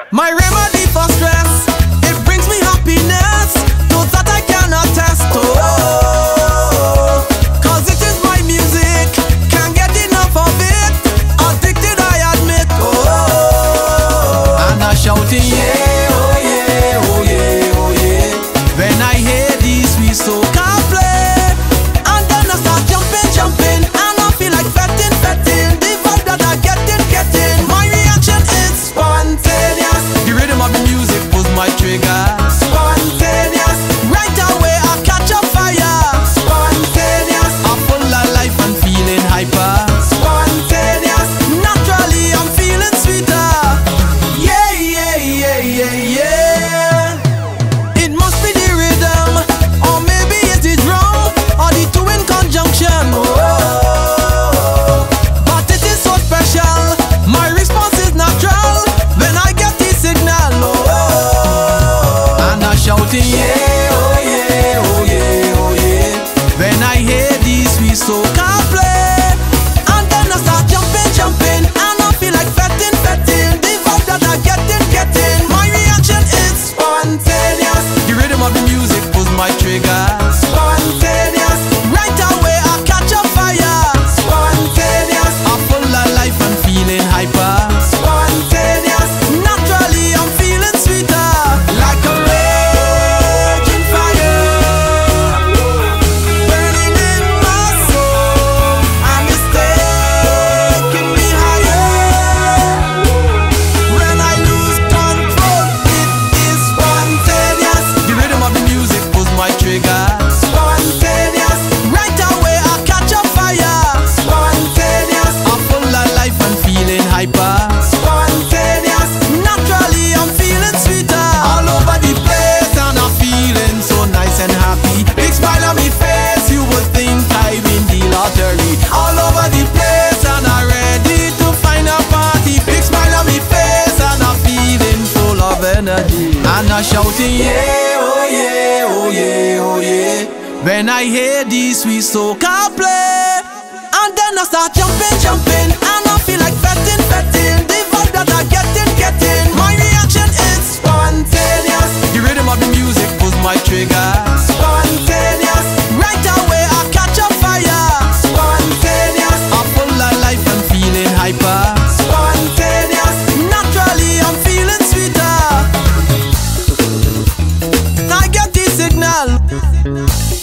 My remedy for stress, it brings me happiness, those that I can attest to. Cause it is my music, can't get enough of it, addicted I admit. And I'm shouting yeah, oh yeah, oh yeah, oh yeah, when I hear these sweet soca play. And then I start jumping, jumping, and I feel like fetting, fetting. The vibe that I getting, my reaction is spontaneous. The rhythm of the music pulls my trigger. Spontaneous. Right away I catch a fire. Spontaneous. I'm full of life and feeling hyper. Spontaneous. Naturally I'm feeling sweeter. Yeah, yeah, yeah, yeah, yeah. It must be the rhythm, or maybe it is wrong, or the two in conjunction. But it is so special. My response is natural when I get the signal. And I'm shouting yeah, oh yeah, oh yeah, oh yeah, when I hear these sweet soca play. And then I start jumping, jumping, and I feel like fetting, fetting. The vibe that I getting, my reaction is spontaneous. The rhythm of the music pulls my trigger. Spontaneous. Right away I catch a fire. Spontaneous. I'm full of life and feeling hyper. Spontaneous. Naturally I'm feeling sweeter. Like a raging fire, burning in my soul, and it's taking me higher. When I lose control, it is spontaneous. The rhythm of the music pulls my trigger. Spontaneous. Right away I catch a fire. Spontaneous. I'm full of life and feeling hyper. Spontaneous. Naturally I'm feeling sweeter. All over the place and I'm feeling so nice and happy. Big smile on me face, you would think I win the lottery. All over the place and I'm ready to find a party. Big smile on me face and I'm feeling full of energy. And I'm shouting yeah, oh yeah, oh yeah, oh yeah, when I hear these sweet soca play. And then I start jumping, jumping, and I feel like fetting, fetting. The vibe that I getting, my reaction is spontaneous. The rhythm of the music pulls my trigger. Spontaneous. Right away I catch a fire. Spontaneous. I'm full of life and feeling hyper. Spontaneous. Naturally I'm feeling sweeter. I get the signal.